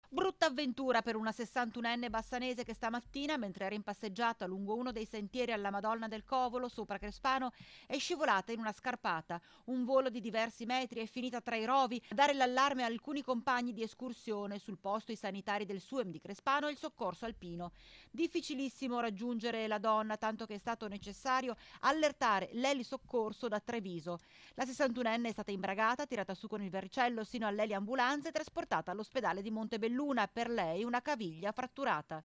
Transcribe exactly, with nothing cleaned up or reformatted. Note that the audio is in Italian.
Brutta avventura per una sessantunenne bassanese che stamattina, mentre era in passeggiata lungo uno dei sentieri alla Madonna del Covolo, sopra Crespano, è scivolata in una scarpata. Un volo di diversi metri, è finita tra i rovi a dare l'allarme a alcuni compagni di escursione. Sul posto i sanitari del SUEM di Crespano e il soccorso alpino. Difficilissimo raggiungere la donna, tanto che è stato necessario allertare l'elisoccorso da Treviso. La sessantunenne è stata imbragata, tirata su con il verricello sino all'eliambulanza e trasportata all'ospedale di Montebelluna. Per lei una caviglia fratturata.